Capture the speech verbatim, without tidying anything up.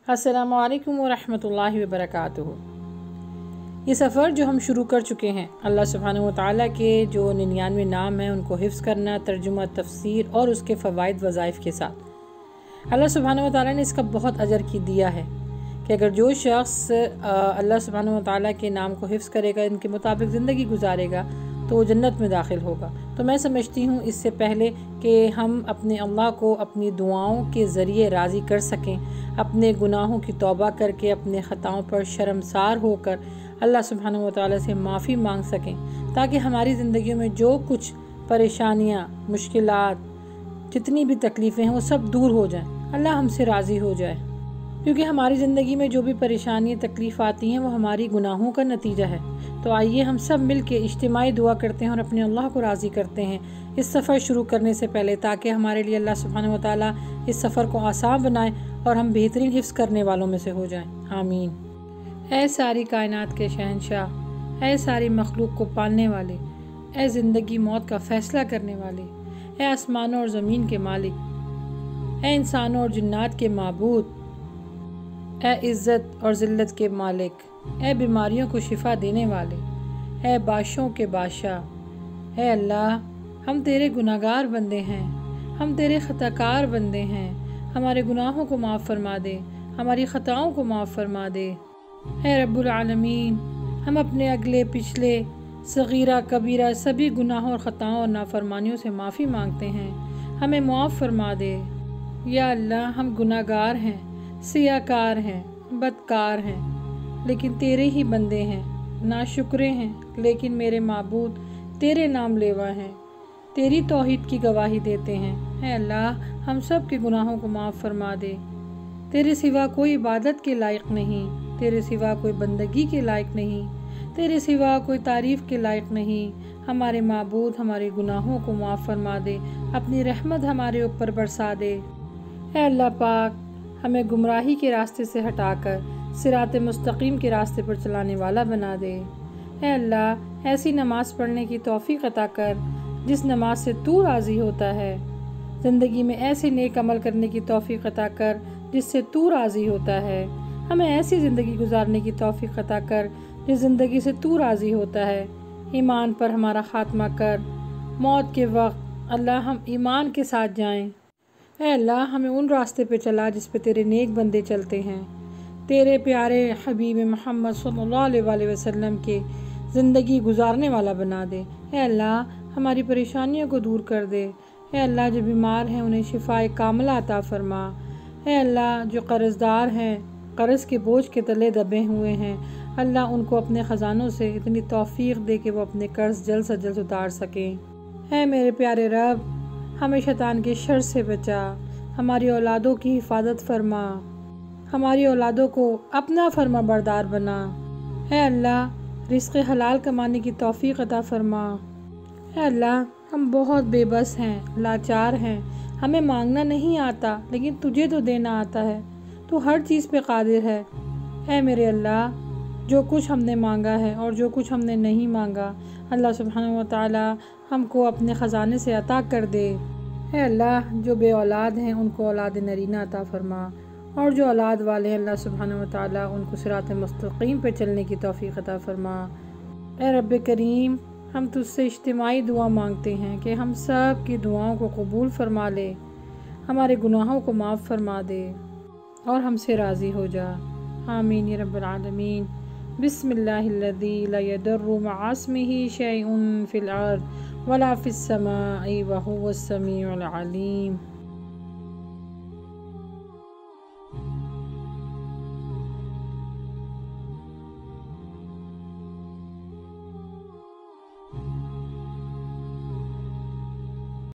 السلام علیکم ورحمۃ اللہ وبرکاتہ۔ یہ سفر جو ہم شروع کر چکے ہیں، اللہ سبحانہ و تعالیٰ کے جو ننانوے نام ہیں ان کو حفظ کرنا، ترجمہ، تفسیر اور اس کے فوائد وظائف کے ساتھ، اللہ سبحانہ و تعالیٰ نے اس کا بہت اجر کی دیا ہے کہ اگر جو شخص اللہ سبحانہ و تعالیٰ کے نام کو حفظ کرے گا، ان کے مطابق زندگی گزارے گا تو وہ جنت میں داخل ہوگا۔ تو میں سمجھتی ہوں اس سے پہلے کہ ہم اپنے اللہ کو اپنی دعاؤں کے ذریعے راضی کر سکیں، اپنے گناہوں کی توبہ کر کے، اپنے خطاؤں پر شرمسار ہو کر اللہ سبحانہ و تعالیٰ سے معافی مانگ سکیں، تاکہ ہماری زندگیوں میں جو کچھ پریشانیاں، مشکلات، جتنی بھی تکلیفیں ہیں وہ سب دور ہو جائیں، اللہ ہم سے راضی ہو جائے، کیونکہ ہماری زندگی میں جو بھی پریشانیاں، تکلیف آتی ہیں وہ ہماری گناہوں کا نتیجہ ہے۔ تو آئیے ہم سب مل کے اجتماعی دعا کرتے ہیں اور اپنے اللہ کو راضی کرتے ہیں اس سفر شروع کرنے سے پہلے، تاکہ ہمارے لیے اللہ سبحانہ و تعالیٰ اس سفر کو آسان بنائے اور ہم بہترین حفظ کرنے والوں میں سے ہو جائیں، آمین۔ اے ساری کائنات کے شہنشاہ، اے ساری مخلوق کو پالنے والے، اے زندگی موت کا فیصلہ کرنے والے، اے آسمانوں اور زمین کے مالک، اے انسانوں اور جنات کے معبود، اے عزت اور ذلت کے مالک، اے بیماریوں کو شفا دینے والے، اے بادشاہوں کے بادشاہ، اے اللہ، ہم تیرے گناہگار بندے ہیں، ہم تیرے خطاکار بندے ہیں، ہمارے گناہوں کو معاف فرما دے، ہماری خطاؤں کو معاف فرما دے۔ اے رب العالمین، ہم اپنے اگلے پچھلے صغیرہ کبیرہ سبھی گناہوں اور خطاؤں اور نافرمانیوں سے معافی مانگتے ہیں، ہمیں معاف فرما دے۔ یا اللہ، ہم گناہگار ہیں، سیاکار ہیں، بدکار ہیں، لیکن تیرے ہی بندے ہیں، ناشکرے ہیں، لیکن میرے معبود تیرے نام لیوا ہیں، تیری توحید کی گواہی دیتے ہیں۔ اے اللہ، ہم سب کے گناہوں کو معاف فرما دے۔ تیرے سوا کوئی عبادت کے لائق نہیں، تیرے سوا کوئی بندگی کے لائق نہیں، تیرے سوا کوئی تعریف کے لائق نہیں۔ ہمارے معبود ہمارے گناہوں کو معاف فرما دے، اپنی رحمت ہمارے اوپر برسا دے۔ اے اللہ پاک، ہمیں گمراہی کے راستے سے ہٹا کر صراط مستقیم کے راستے پر چلانے والا بنا دے۔ اے اللہ، ایسی نماز پڑھنے کی توفیق عطا کر جس نماز سے تو راضی ہوتا ہے، زندگی میں ایسے نیک عمل کرنے کی توفیق عطا کر جس سے تو راضی ہوتا ہے، ہمیں ایسی زندگی گزارنے کی توفیق عطا کر جس زندگی سے تو راضی ہوتا ہے۔ ایمان پر ہمارا خاتمہ کر، موت کے وقت اللہ ہم ایمان کے ساتھ جائیں۔ اے اللہ، ہمیں ان راستے پہ چلا جس پہ تیرے نیک بندے چلتے ہیں، تیرے پیارے حبیب محمد صلی اللہ علیہ وآلہ وسلم کے زندگی گزارنے والا بنا دے۔ اے اللہ، ہماری پریشانیوں کو دور کر دے۔ اے اللہ، جو بیمار ہیں انہیں شفائے کاملہ عطا فرما۔ اے اللہ، جو قرض دار ہیں، قرض کے بوجھ کے تلے دبے ہوئے ہیں، اللہ ان کو اپنے خزانوں سے اتنی توفیق دے کہ وہ اپنے قرض جلد سے جلد اتار سکیں۔ اے میرے پیارے رب، ہمیں شیطان کے شر سے بچا، ہماری اولادوں کی حفاظت فرما، ہماری اولادوں کو اپنا فرما بردار بنا۔ اے اللہ، رزق حلال کمانے کی توفیق عطا فرما۔ اے اللہ، ہم بہت بے بس ہیں، لاچار ہیں، ہمیں مانگنا نہیں آتا لیکن تجھے تو دینا آتا ہے، تو ہر چیز پہ قادر ہے۔ اے میرے اللہ، جو کچھ ہم نے مانگا ہے اور جو کچھ ہم نے نہیں مانگا، اللہ سبحانہ و تعالی ہم کو اپنے خزانے سے عطا کر دے۔ اے اللہ، جو بے اولاد ہیں ان کو اولاد نرینہ عطا فرما، اور جو اولاد والے ہیں اللہ سبحانہ و تعالی ان کو صراط مستقیم پہ چلنے کی توفیق عطا فرما۔ اے رب کریم، ہم تجھ سے اجتماعی دعا مانگتے ہیں کہ ہم سب کی دعاؤں کو قبول فرما لے، ہمارے گناہوں کو معاف فرما دے اور ہم سے راضی ہو جا، آمین یا رب العالمین۔ بسم اللہ الذی لا یضر مع اسمہ شیء فی الارض ولا فی السماء وہو السمیع العلیم۔